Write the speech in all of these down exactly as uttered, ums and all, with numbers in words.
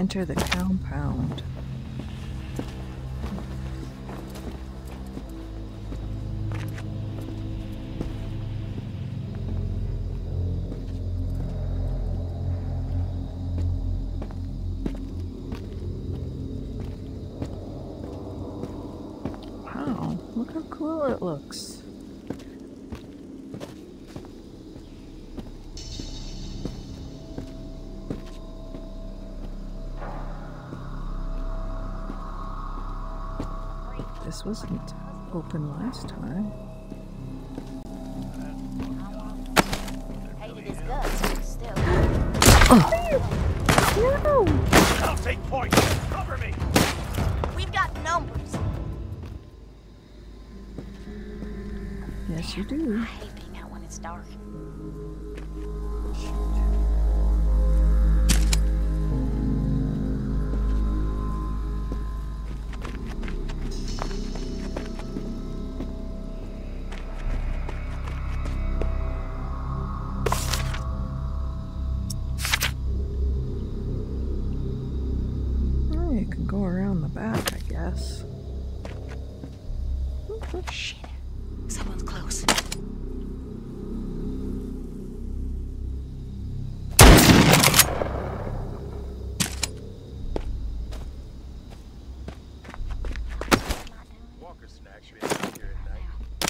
Enter the compound. Wow, look how cool it looks. This wasn't open last time. Hated his guts, but still. Oh. No! I'll take point. Cover me. We've got numbers. Yes, you do. I hate being out when it's dark. You can go around the back, I guess. Shit. Someone's close. Walker snacks should be out here at night.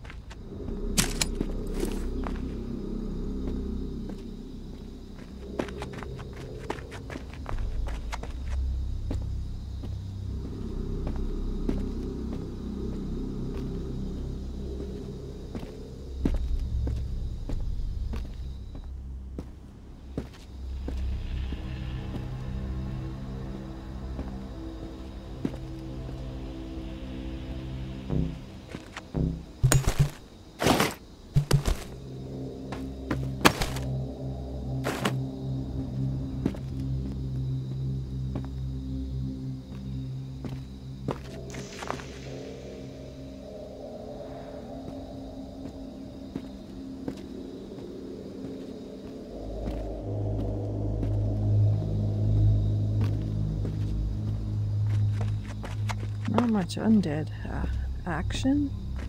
Not much undead uh, action.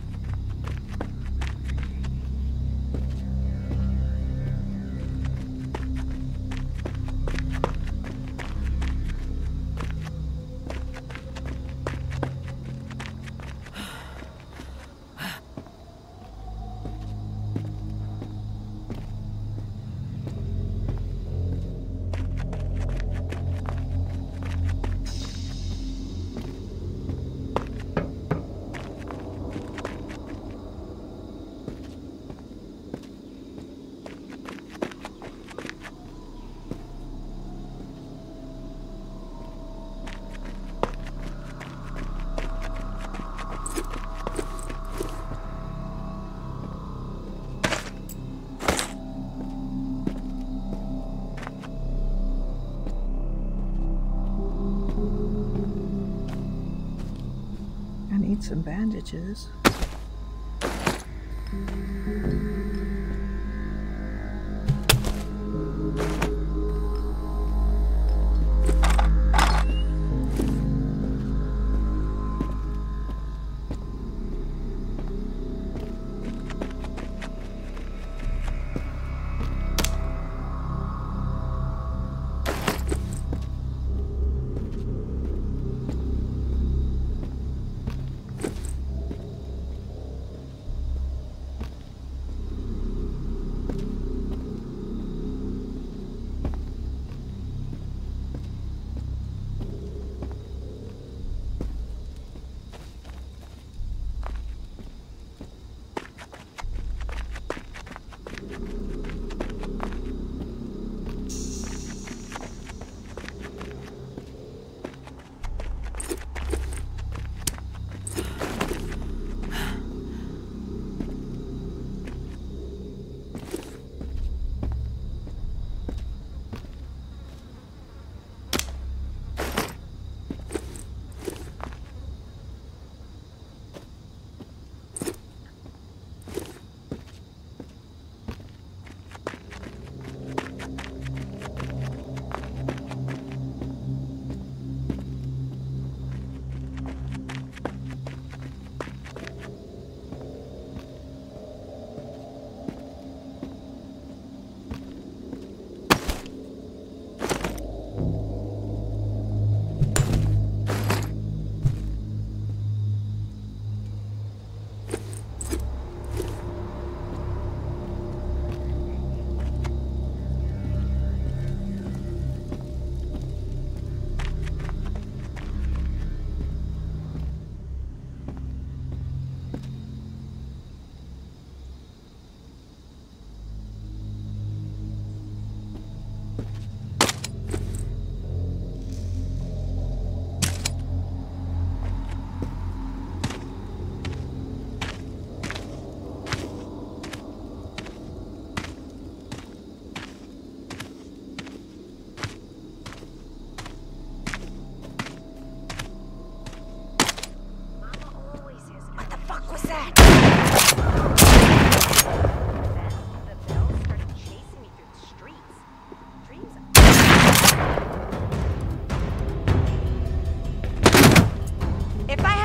I need some bandages.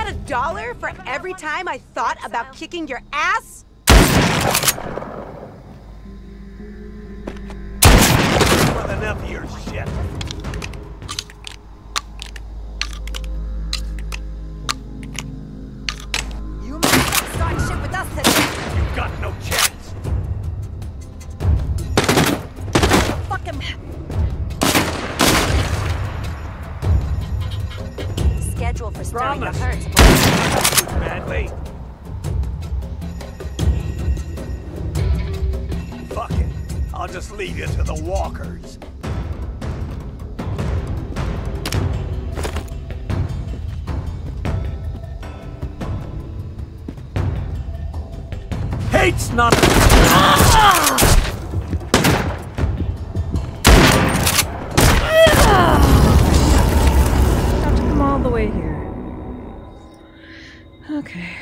a dollar for every time I thought about kicking your ass? With enough of your shit. You might start shit with us today. You've got no chance. Fucking schedule for starting to Promise. hurt. Badly. Fuck it. I'll just leave you to the walkers. Hate's not. Have to come all the way here. Okay.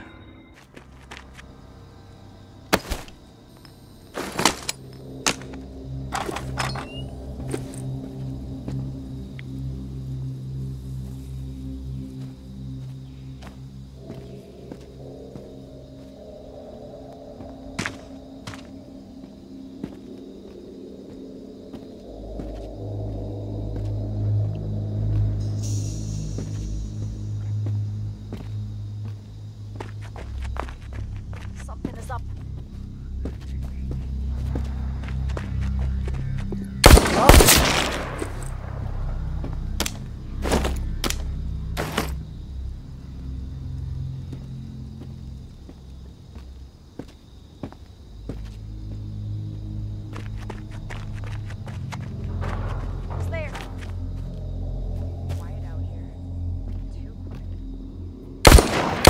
Something is up. Who's there? Quiet out here. Too quiet.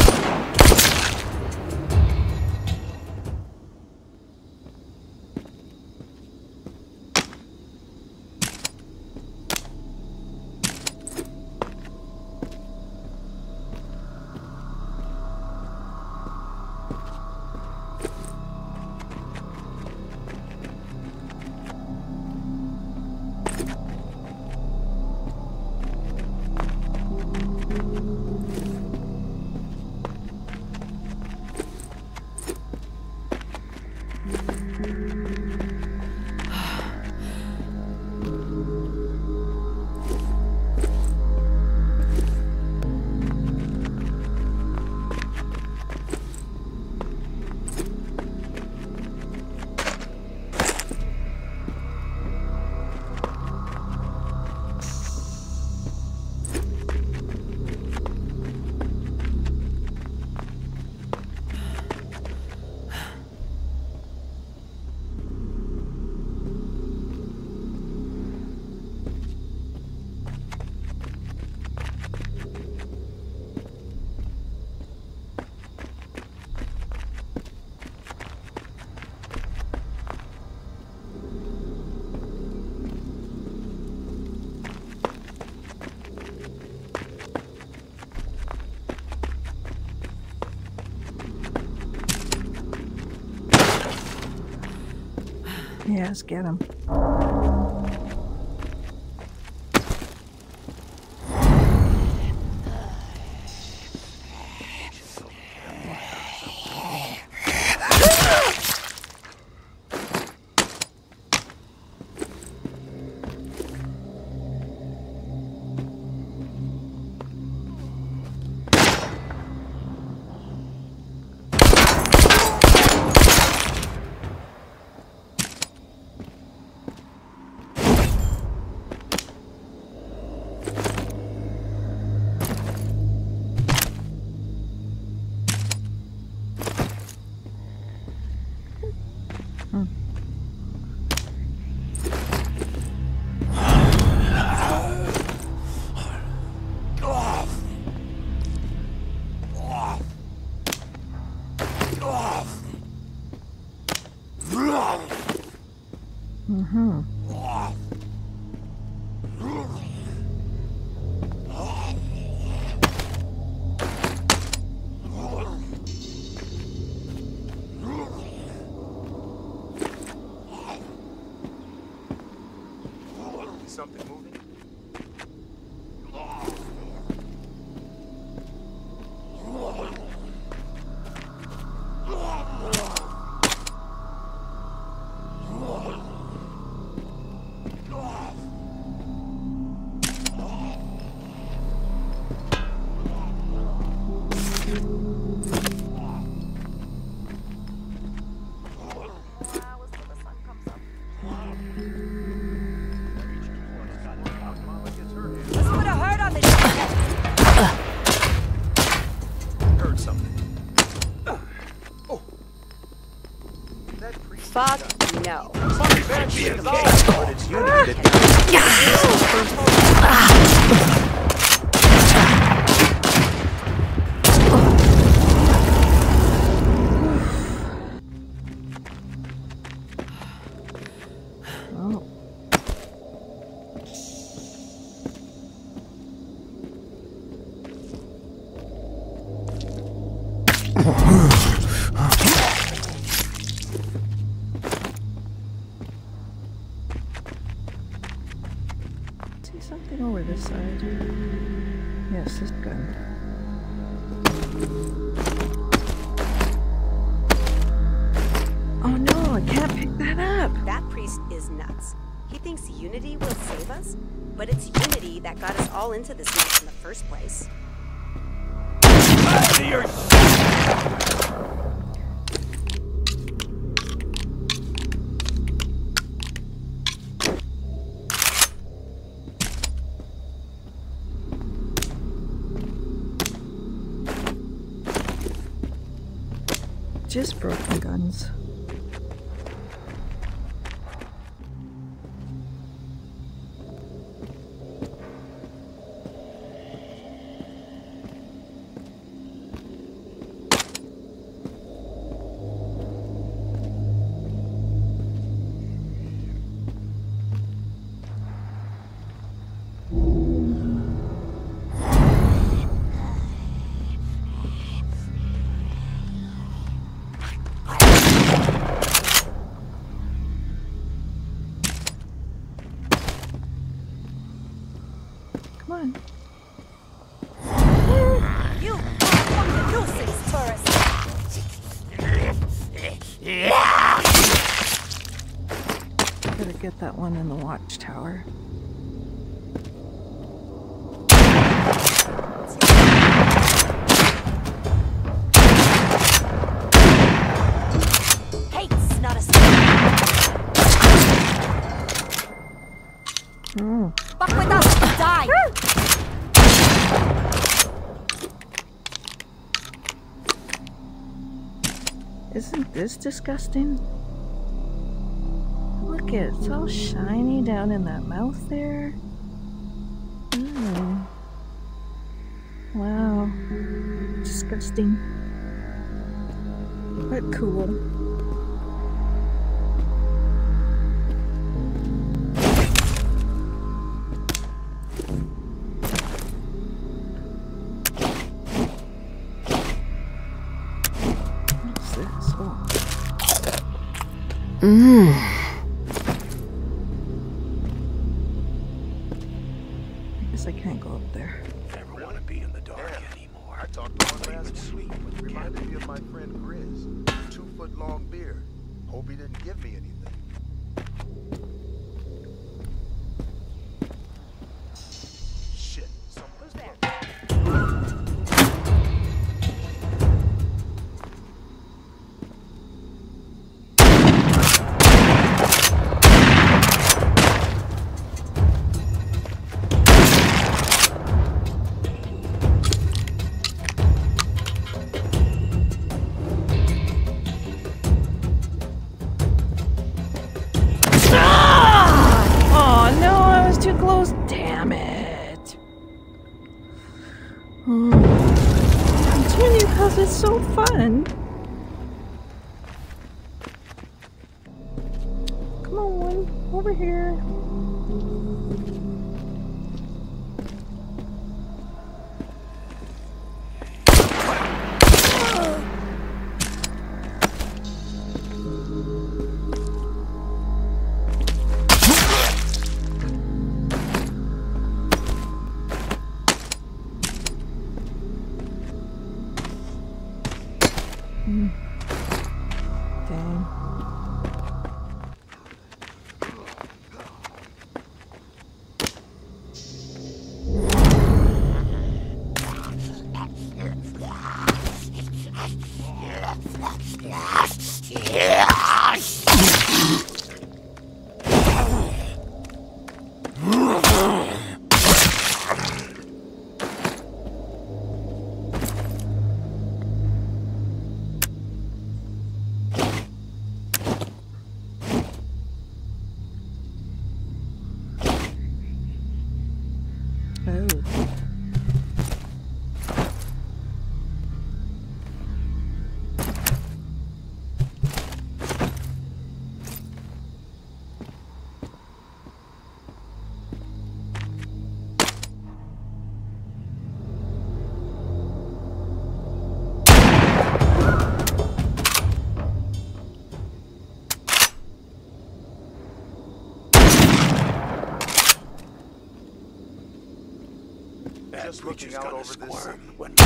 Yes, get him. Fuck no. Oh. See something over this side. Yes, this gun. Oh no, I can't pick that up. That priest is nuts. He thinks unity will save us, but it's unity that got us all into this mess in the first place. Back to your Just broken guns. Come on. You fucking nuisance, tourist! Gotta get that one in the watchtower. Hate's not a Oh. fuck with us, die! Isn't this disgusting? Look, it's all shiny down in that mouth there. Mm. Wow. Disgusting. But cool. What's this? Oh. Mmm. I guess I can't go up there. Never want to be in the dark anymore. I talked to one last week, which reminded me of my friend Grizz. Two foot long beard. Hope he didn't give me anything. Shit. Some... Who's there? Oh no, I was too close. Damn it. Oh. Continue because it's so fun. Come on, over here. Hmm. Dang. That just looking creature's out gonna over this squirm city. when...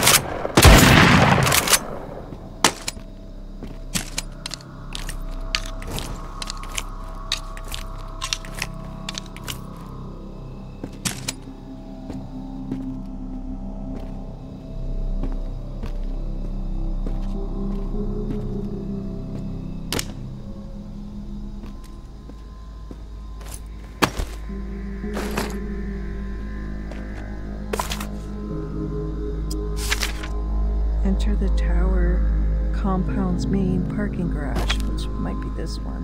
Enter the tower compound's main parking garage, which might be this one.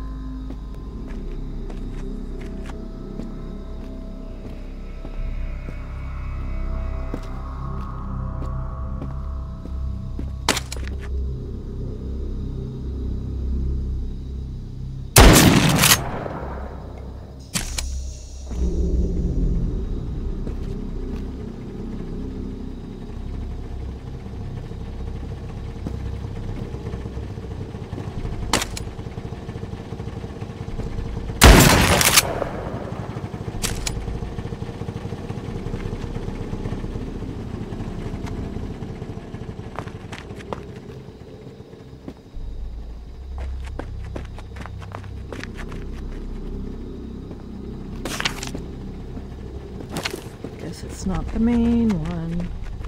Guess it's not the main one.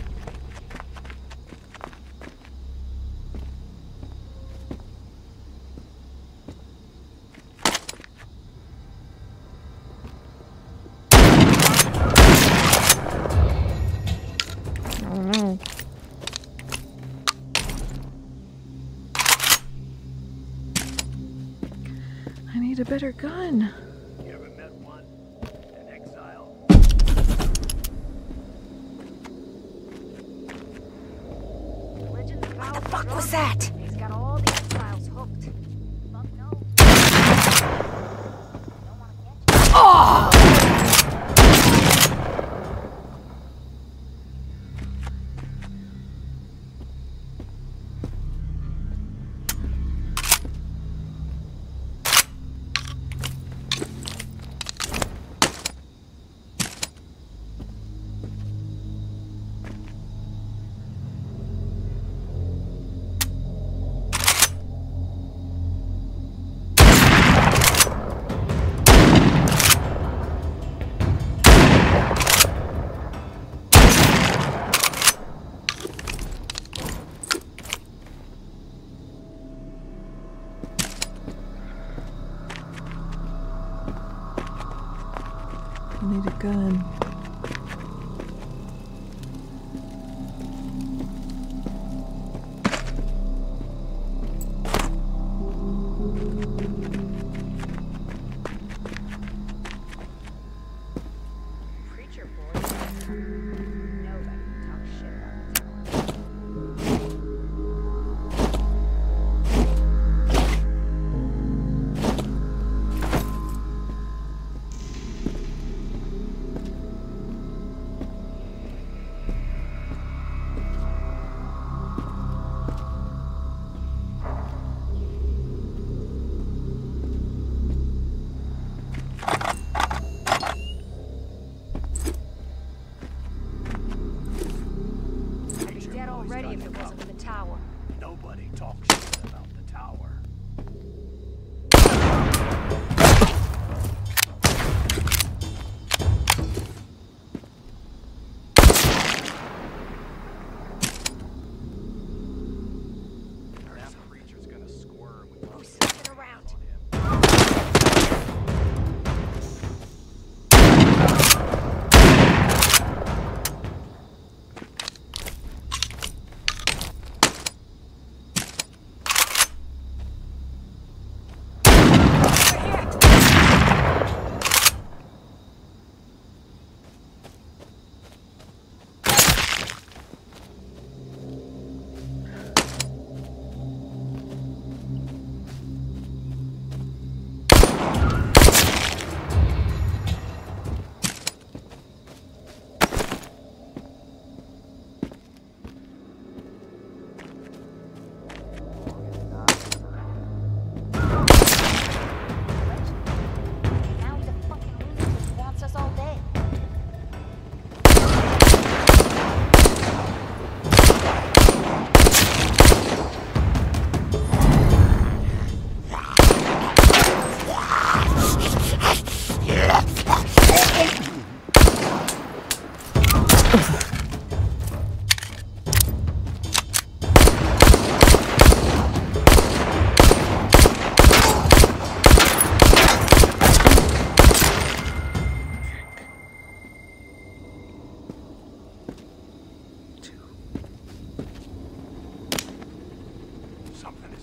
Oh no. I need a better gun. You ever met one? An exile? Legends of What the fuck was that? He's got all the exiles hooked. Fuck no. Don't wanna catch you. Oh! I need a gun. Preacher boy. Nobody can talk shit about the tower. I'd be dead already if it wasn't for the tower. Nobody talks shit about the tower. That creature's gonna squirm when Who's sniffing around?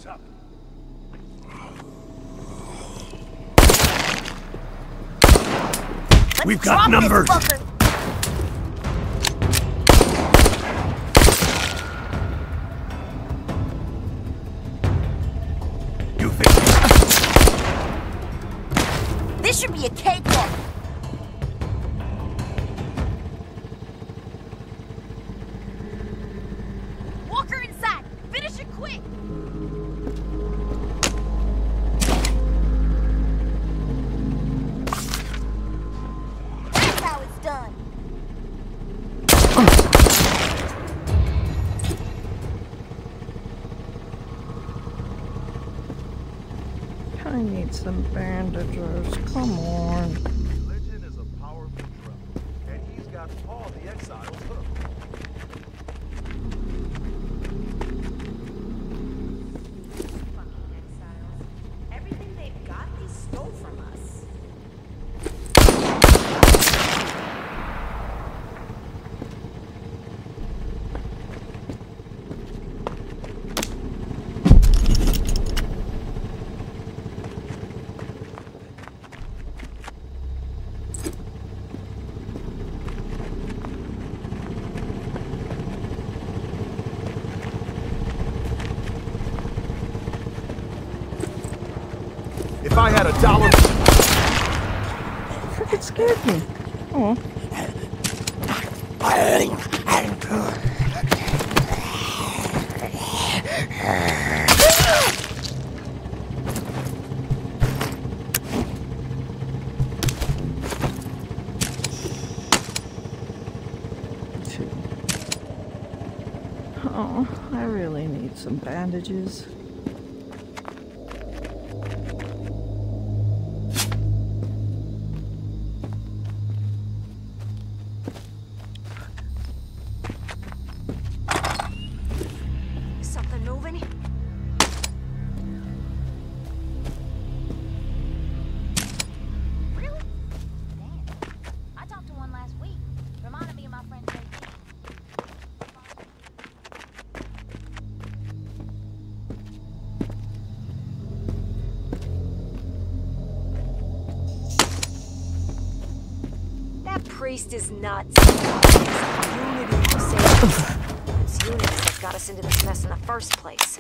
this up. Let's We've got drop numbers. This fucker. You think? This should be a cakewalk. Walker inside. Finish it quick. That's how it's done. I need some bandages. Come on. Religion is a powerful drug, and he's got all the exiles hooked. Fucking exiles. Everything they've got, they stole from us. If I had a dollar... It scared me. Oh. Oh, I really need some bandages. Is something moving? Really? Damn. I talked to one last week. Reminded me of my friend J D. That priest is nuts. Unity will save us. It's unity that got us into this mess in the first place.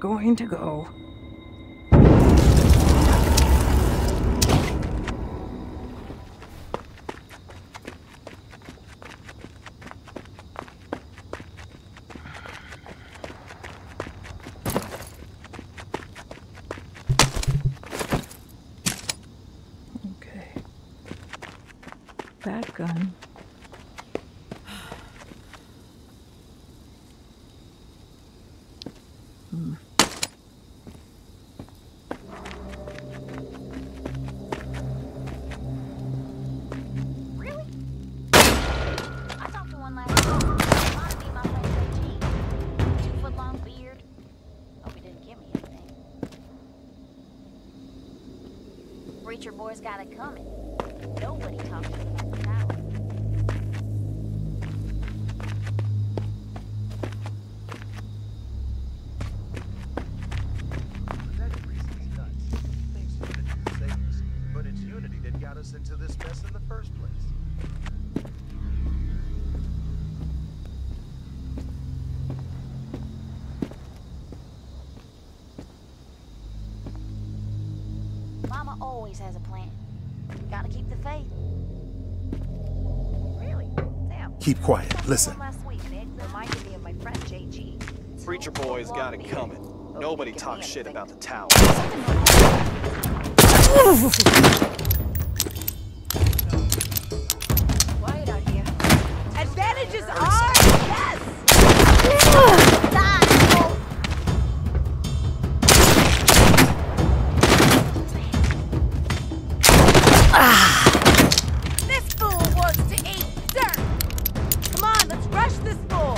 going to go. Okay. That gun. Hmm. Really? I talked to one last week. Reminded me of my friend J G. Two foot long beard. Hope he didn't give me anything. Preacher boy's got it coming. Nobody talks to him about the tower. That reason's nuts. Thinks Unity to save us, but it's Unity that got us into this mess in the first place. Mama always has a plan. Gotta keep the faith. Really? Damn. Keep quiet. Listen. Last week, Nick reminded me of my friend J G. Preacher boy's got it coming. Nobody talks shit about the tower. Quiet out here. Advantages are yes. This fool wants to eat dirt. Come on, let's rush this fool.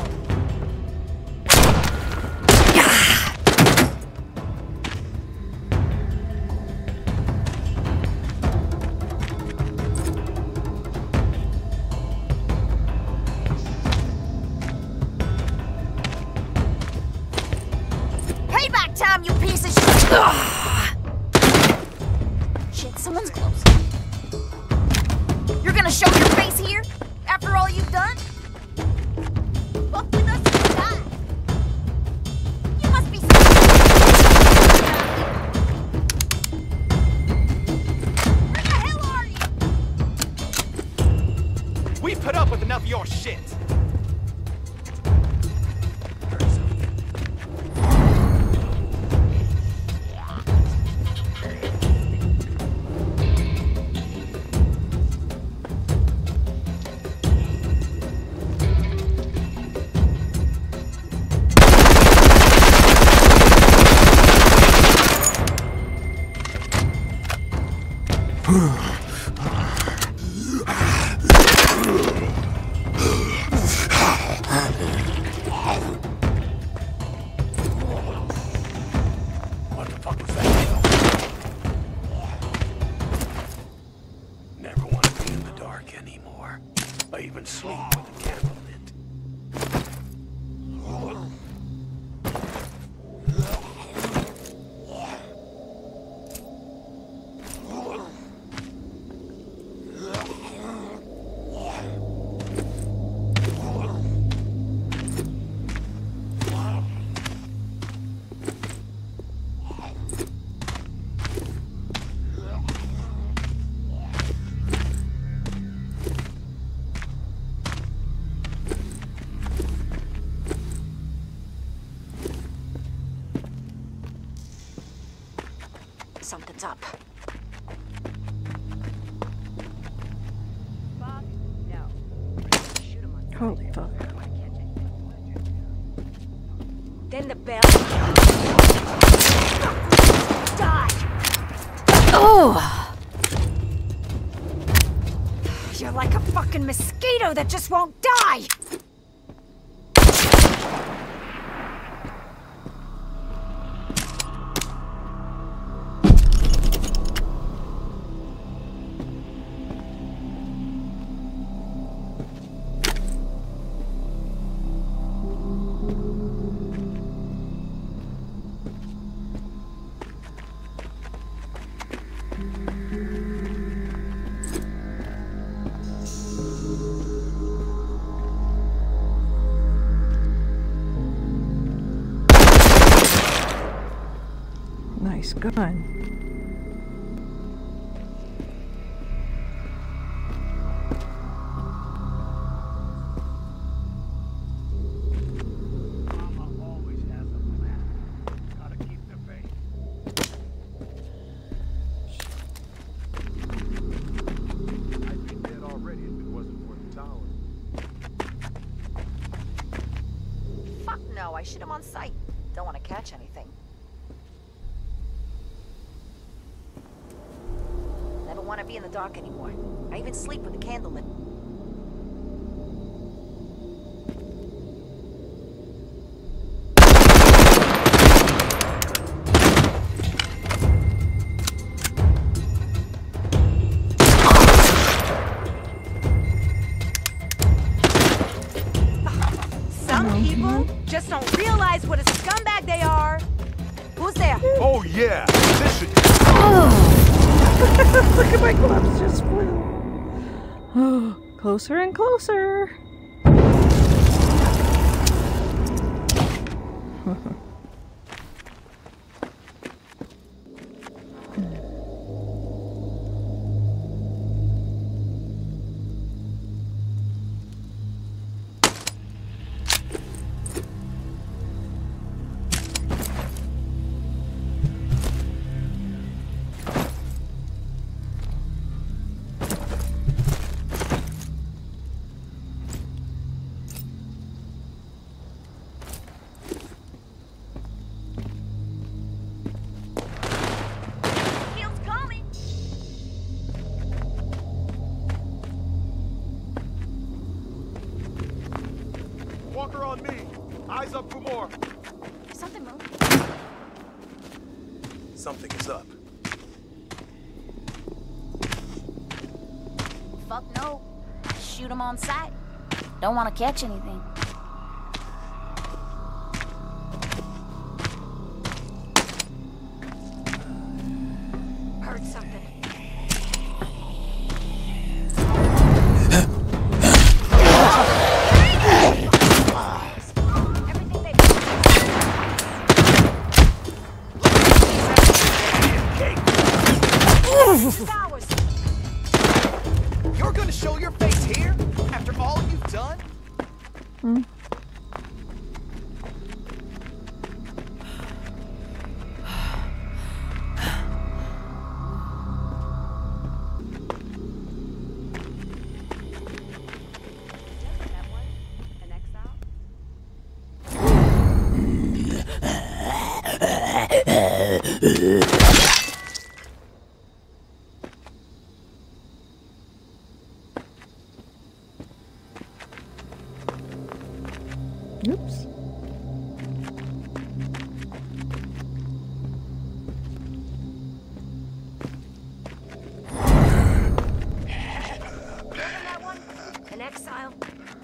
Payback time, you piece of shit! Shit, someone's close. You're gonna show your face here? After all you've done? Fuck with us or die. You must be Where the hell are you? We put up with enough of your shit. What the fuck was that? Never want to be in the dark anymore. I even sleep with a candle lit. Something's up. Fuck no. Shoot him on sight. Holy fuck. I don't wanna catch it. Then the bell. Die! Oh! You're like a fucking mosquito that just won't die! Nice gun. Mama always has a plan. Gotta keep the faith. I'd be dead already if it wasn't for the tower. Fuck no, I shoot him on sight. Don't want to catch anything. Never want to be in the dark anymore. I even sleep with a candle lit. Some people just don't realize what a scumbag they are. Who's there? Oh yeah, this should. Look at my gloves just flew. Oh, closer and closer. Heel's coming. Walker on me. Eyes up for more. Something moved. Something is up. Fuck no. Shoot him on sight. Don't want to catch anything. Heard something. Everything they Flowers. You're gonna show your face here after all you've done? Hmm. Oops. That one? An exile?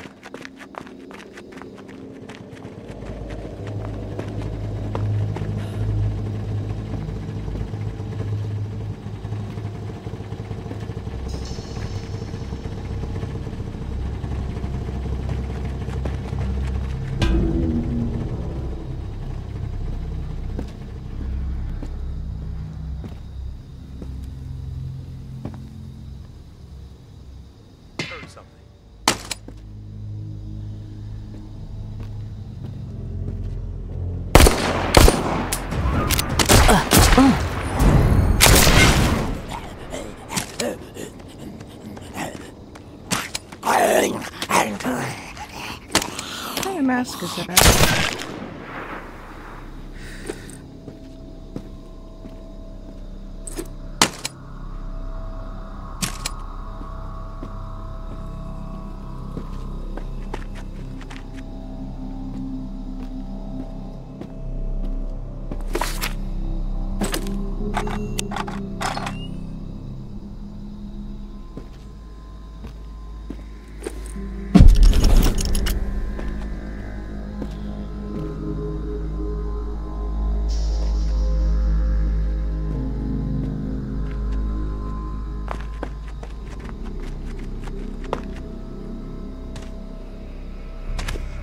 Heard something. What kind of mask is that?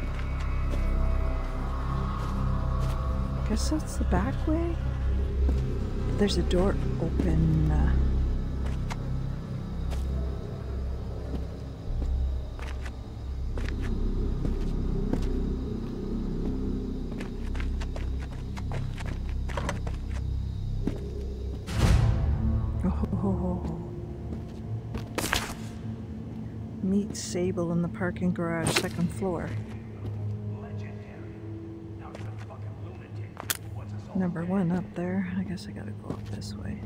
Guess that's the back way? there's a door open. Uh, oh, meet Sable in the parking garage, second floor. Number one up there. I guess I gotta go up this way.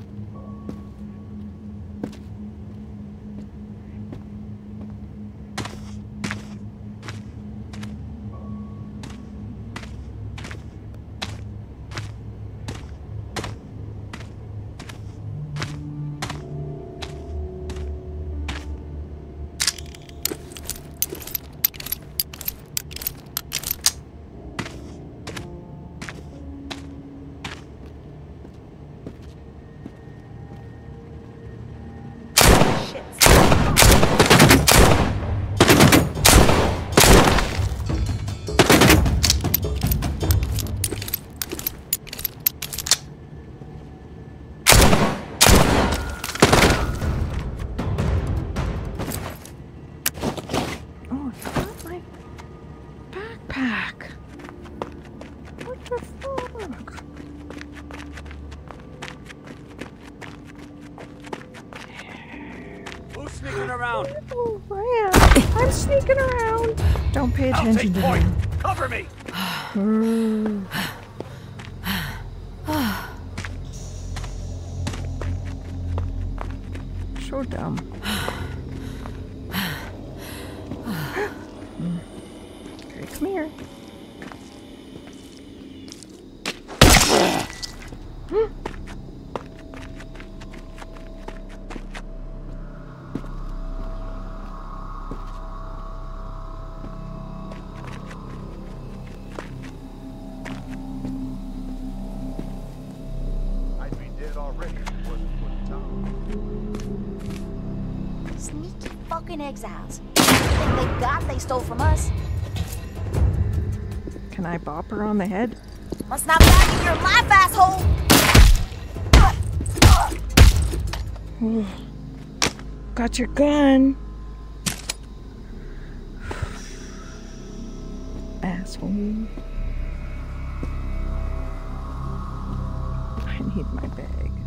I'm sneaking around. Don't pay attention to point. him. Cover me. So dumb. Okay, come here. Exiles. Everything they got, they stole from us. Can I bop her on the head? Must not value your life, asshole! Got your gun. Asshole. I need my bag.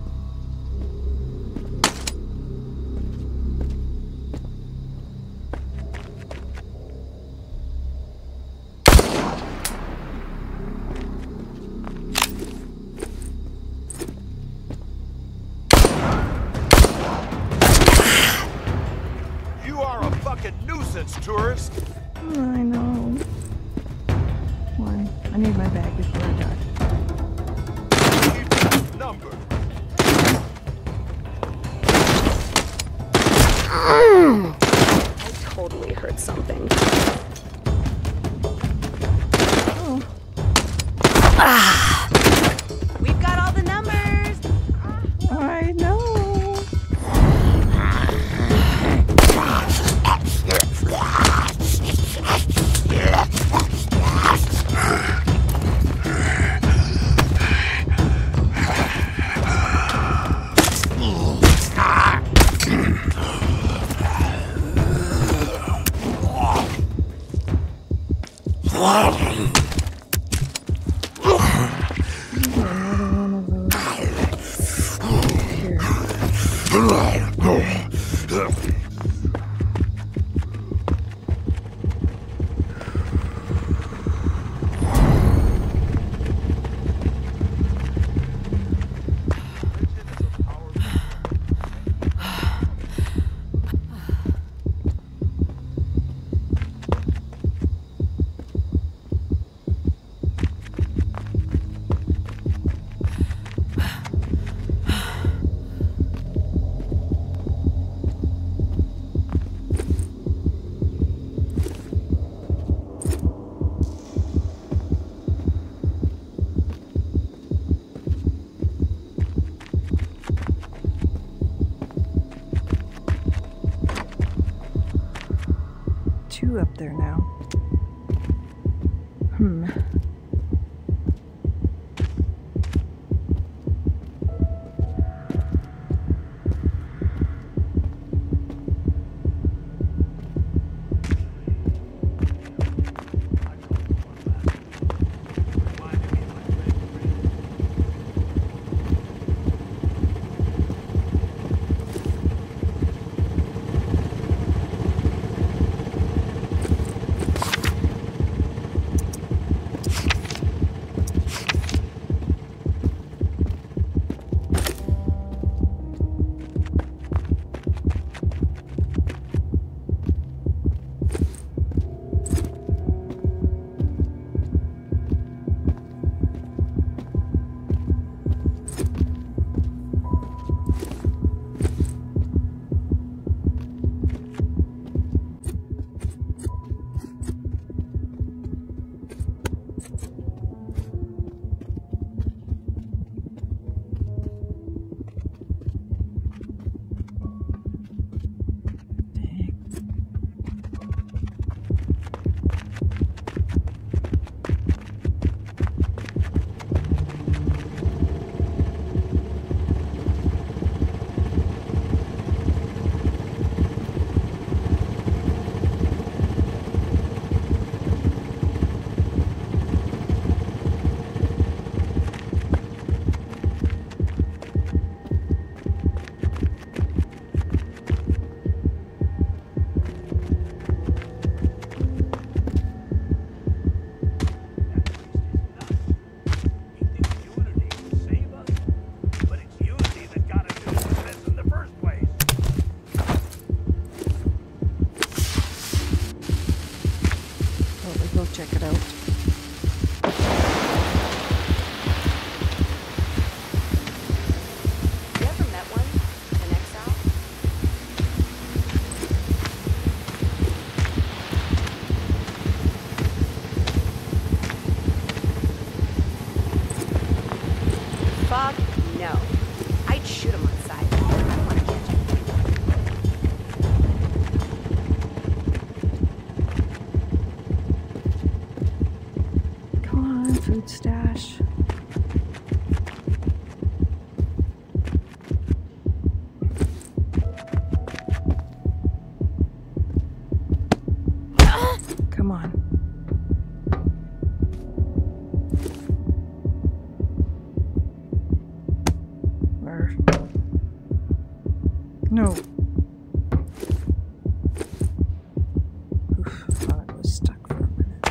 Tourist. I know. One. I need my bag before I die. Number. I totally heard something. Oh. Ah. We've got all the numbers. I know. Up there now. Hmm. car. No. Oof, I thought I was stuck for a minute.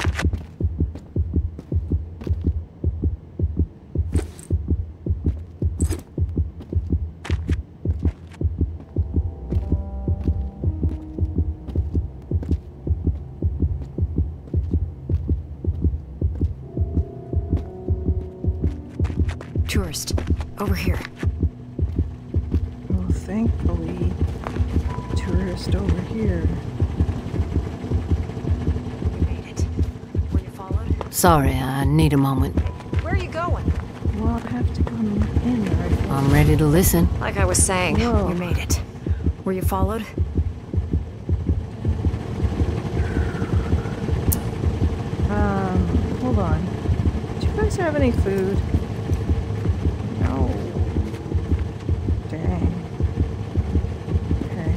Tourist, over here. Well, thankfully, tourist over here. We made it. Were you followed? Sorry, I need a moment. Where are you going? Well, I'll have to come in right away. I'm ready to listen. Like I was saying, Whoa. we made it. Were you followed? Um, hold on. Do you guys have any food? No. Dang. Okay.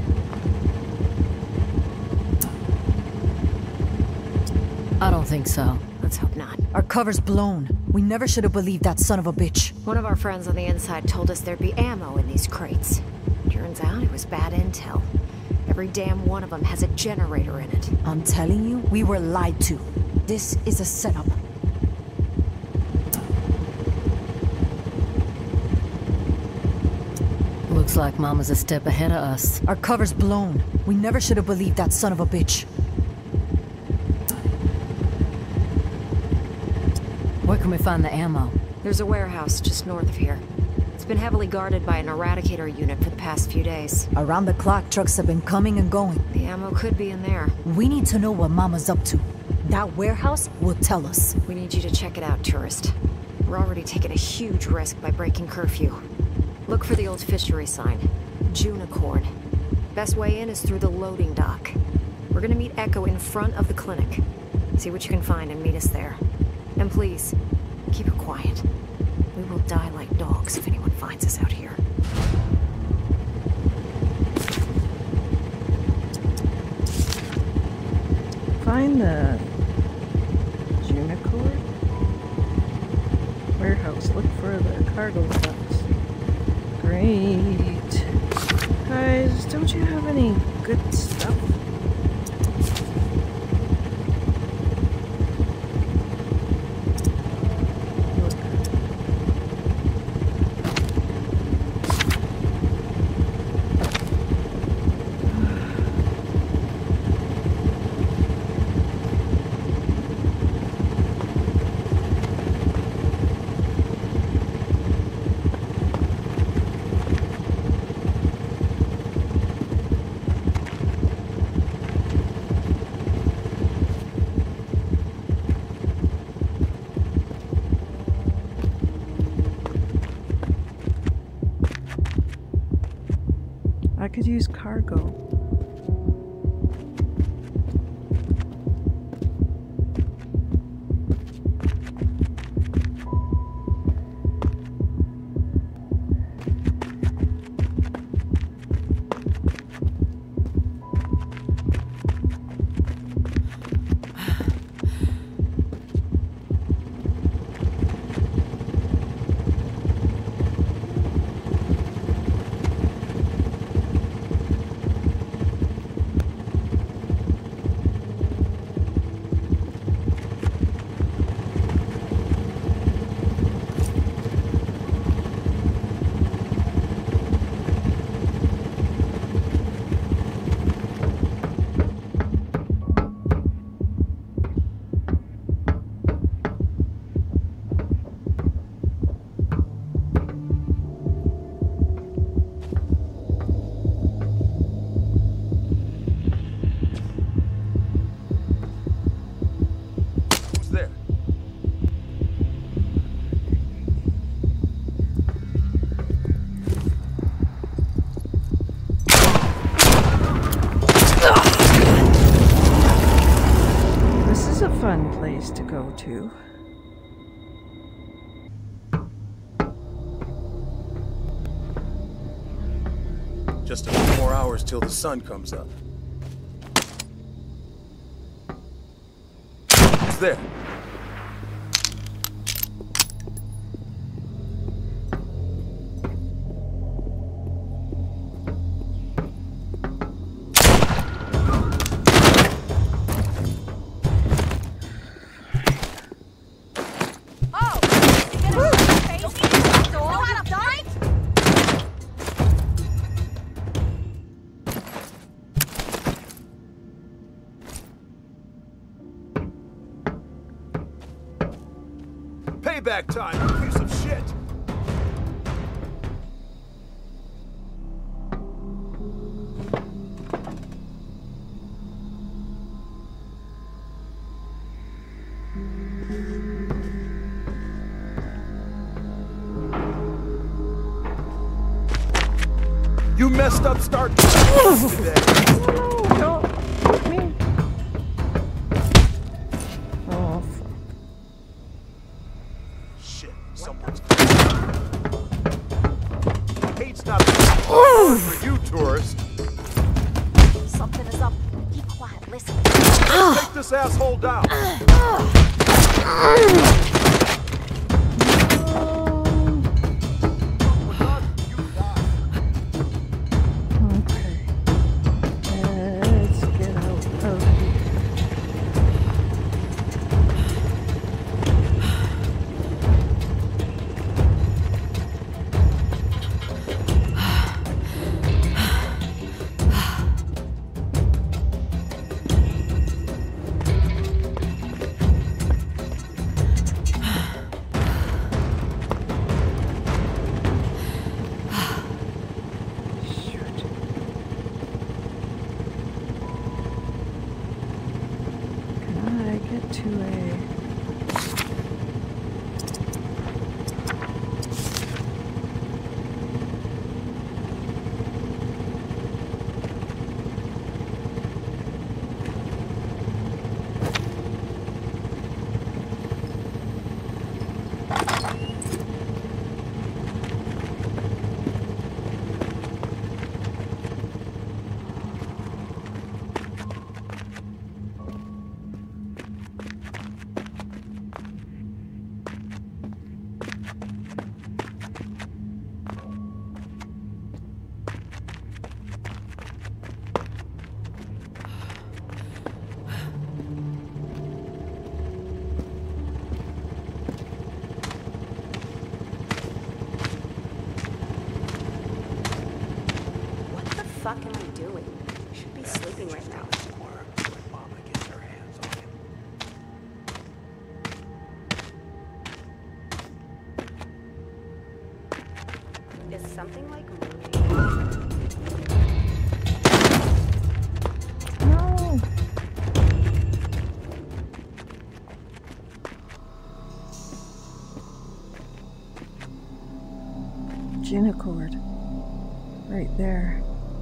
I don't think so. Let's hope not. Our cover's blown. We never should have believed that son of a bitch. One of our friends on the inside told us there'd be ammo in these crates. Turns out it was bad intel. Every damn one of them has a generator in it. I'm telling you, we were lied to. This is a setup. Looks like Mama's a step ahead of us. Our cover's blown. We never should have believed that son of a bitch. Where can we find the ammo? There's a warehouse just north of here. It's been heavily guarded by an Eradicator unit for the past few days. Around the clock, trucks have been coming and going. The ammo could be in there. We need to know what Mama's up to. That warehouse will tell us. We need you to check it out, tourist. We're already taking a huge risk by breaking curfew. Look for the old fishery sign. Junicorn. Best way in is through the loading dock. We're gonna meet Echo in front of the clinic. See what you can find and meet us there. And please, keep it quiet. We will die like dogs if anyone finds us out here. Find the Junicorn warehouse. Look for the cargo trucks. Great. Guys, don't you have any good stuff? I could use cargo. Fun place to go to. Just a few more hours till the sun comes up. Who's there? payback time, you piece of shit! You messed up starting today. No, don't me. Oh, fuck. Shit, someone's. Hate's not for you, tourist. Something is up. Keep quiet. Listen. Take this asshole down. What the fuck am I doing? I should be sleeping right now. Mama gets her hands on him. Is something like No. Unicord. Right there.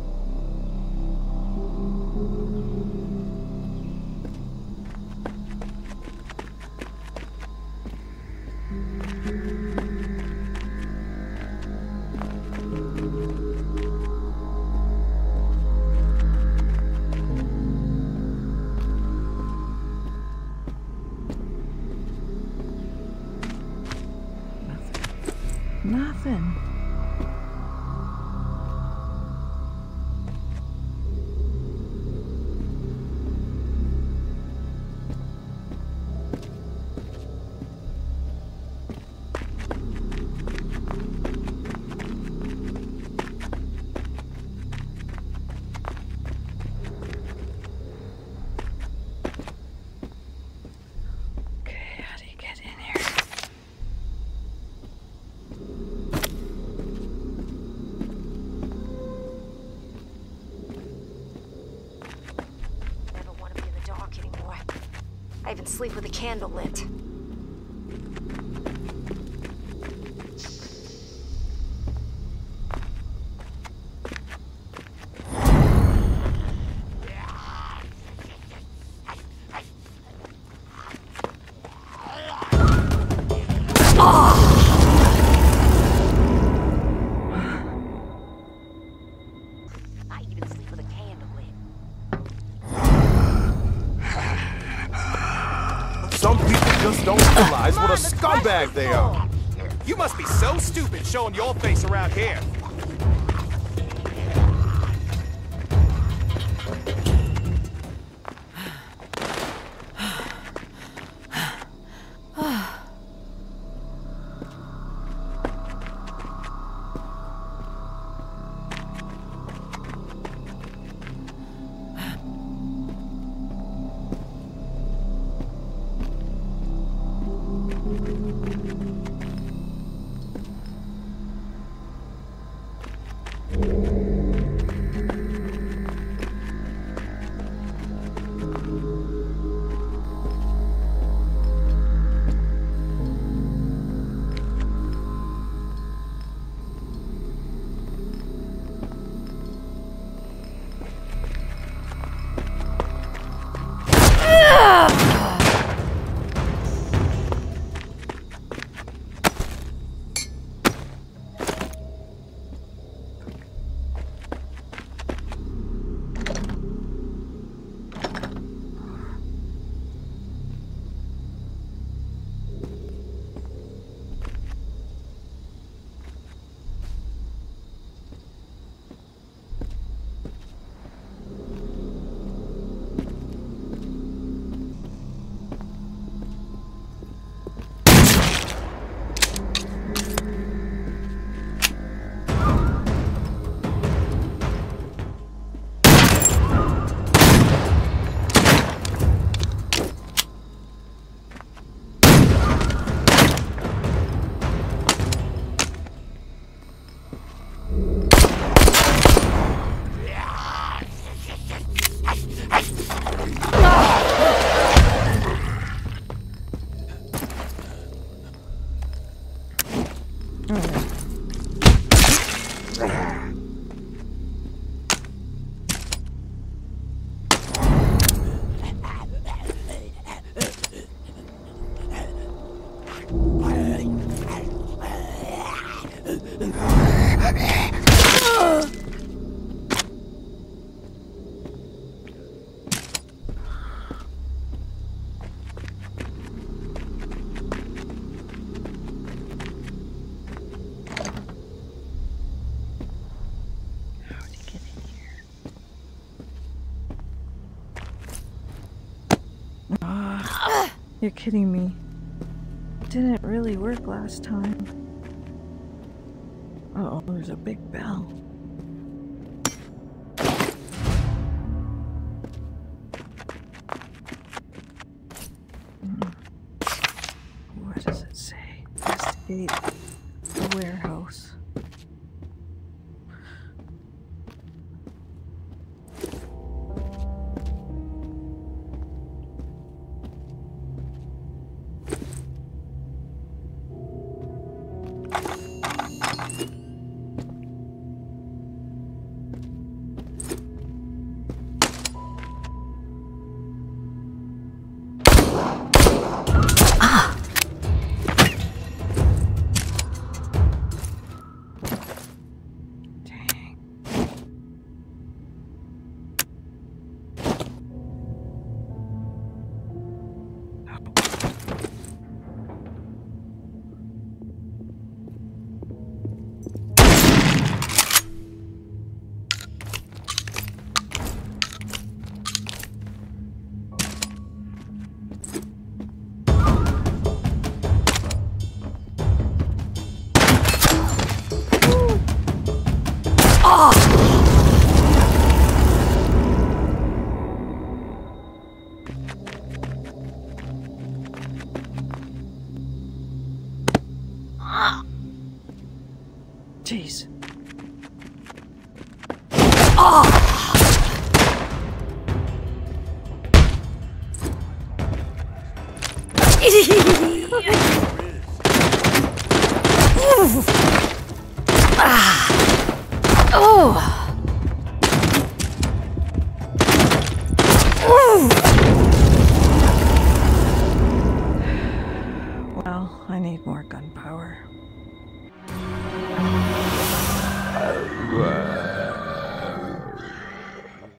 Nothing. Nothing. I even sleep with a candle lit. Some people just don't realize what a scumbag they are. You must be so stupid showing your face around here. You're kidding me. It didn't really work last time. Uh oh, there's a big bell. What does it say? Investigate the warehouse. Jeez. Well, I need more gunpowder.